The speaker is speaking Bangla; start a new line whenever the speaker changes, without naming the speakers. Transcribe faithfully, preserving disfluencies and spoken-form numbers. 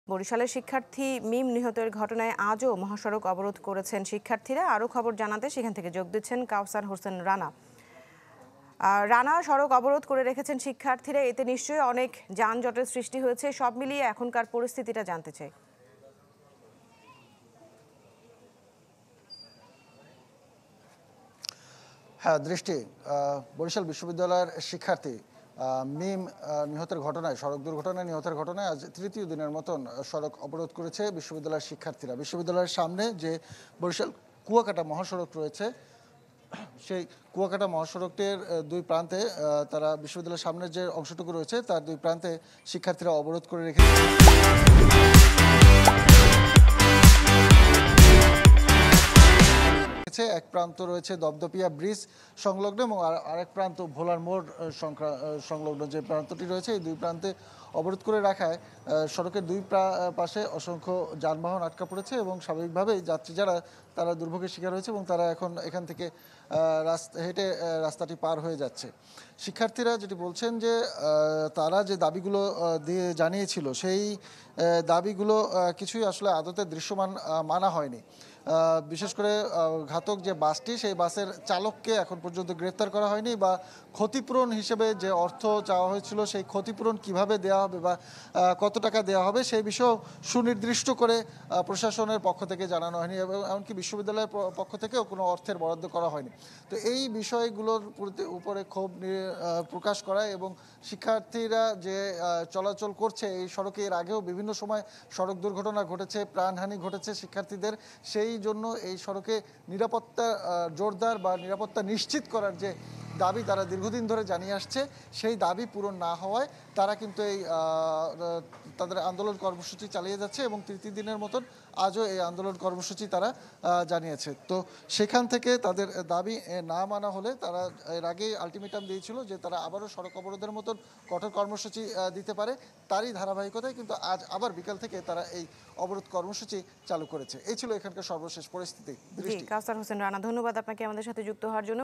বরিশালের শিক্ষার্থী মিম নিহতের ঘটনায় আজও মহাসড়ক অবরোধ করেছেন শিক্ষার্থীরা। আরও খবর জানাতে সেখান থেকে যোগ দিচ্ছেন কাউসার হোসেন রানা। রানা, সড়ক অবরোধ করে রেখেছেন শিক্ষার্থীরা, এতে নিশ্চয়ই অনেক যানজটের সৃষ্টি হয়েছে। সব মিলিয়ে এখনকার পরিস্থিতিটা জানতে চাই।
হ্যাঁ দৃষ্টি, বরিশাল বিশ্ববিদ্যালয়ের শিক্ষার্থী মিম নিহতের ঘটনায়, সড়ক দুর্ঘটনায় নিহতের ঘটনায় আজ তৃতীয় দিনের মতন সড়ক অবরোধ করেছে বিশ্ববিদ্যালয়ের শিক্ষার্থীরা। বিশ্ববিদ্যালয়ের সামনে যে বরিশাল কুয়াকাটা মহাসড়ক রয়েছে, সেই কুয়াকাটা মহাসড়কটির দুই প্রান্তে তারা বিশ্ববিদ্যালয়ের সামনের যে অংশটুকু রয়েছে তার দুই প্রান্তে শিক্ষার্থীরা অবরোধ করে রেখেছে। এক প্রান্ত রয়েছে দপদপিয়া ব্রিজ সংলগ্ন এবং আরেক প্রান্ত ভোলার মোড় সংলগ্ন যে প্রান্তটি রয়েছে, এই দুই প্রান্তে অবরোধ করে রাখায় সড়কের দুই পাশে অসংখ্য যানবাহন আটকা পড়েছে এবং স্বাভাবিকভাবেই যাত্রী যারা তারা দুর্ভোগের শিকার হয়েছে এবং তারা এখন এখান থেকে রাস্তা হেঁটে রাস্তাটি পার হয়ে যাচ্ছে। শিক্ষার্থীরা যেটি বলছেন যে তারা যে দাবিগুলো দিয়ে জানিয়েছিল সেই দাবিগুলো কিছুই আসলে আদতে দৃশ্যমান মানা হয়নি। বিশেষ করে ঘাতক যে বাসটি, সেই বাসের চালককে এখন পর্যন্ত গ্রেফতার করা হয়নি বা ক্ষতিপূরণ হিসেবে যে অর্থ চাওয়া হয়েছিল সেই ক্ষতিপূরণ কিভাবে দেওয়া হবে বা কত টাকা দেওয়া হবে সেই বিষয়েও সুনির্দিষ্ট করে প্রশাসনের পক্ষ থেকে জানানো হয়নি এবং এমনকি বিশ্ববিদ্যালয়ের পক্ষ থেকেও কোনো অর্থের বরাদ্দ করা হয়নি। তো এই বিষয়গুলোর উপরে ক্ষোভ প্রকাশ করা এবং শিক্ষার্থীরা যে চলাচল করছে এই সড়কে, এর আগেও বিভিন্ন সময় সড়ক দুর্ঘটনা ঘটেছে, প্রাণহানি ঘটেছে শিক্ষার্থীদের, সেই জন্য এই সড়কে নিরাপত্তা জোরদার বা নিরাপত্তা নিশ্চিত করার যে দাবি তারা দীর্ঘদিন ধরে জানিয়ে আসছে, সেই দাবি পূরণ না হওয়ায় তারা কিন্তু এই তাদের আন্দোলন কর্মসূচি চালিয়ে যাচ্ছে এবং তৃতীয় দিনের মতন আজও এই আন্দোলন কর্মসূচি তারা জানিয়েছে। তো সেখান থেকে তাদের দাবি না মানা হলে তারা এর আগেই আলটিমেটাম দিয়েছিল যে তারা আবারও সড়ক অবরোধের মতন কঠোর কর্মসূচি দিতে পারে। তারই ধারাবাহিকতায় কিন্তু আজ আবার বিকাল থেকে তারা এই অবরোধ কর্মসূচি চালু করেছে। এই ছিল এখানকার সর্বশেষ পরিস্থিতি।
কাউসার হোসেন রানা, ধন্যবাদ আপনাকে আমাদের সাথে যুক্ত হওয়ার জন্য।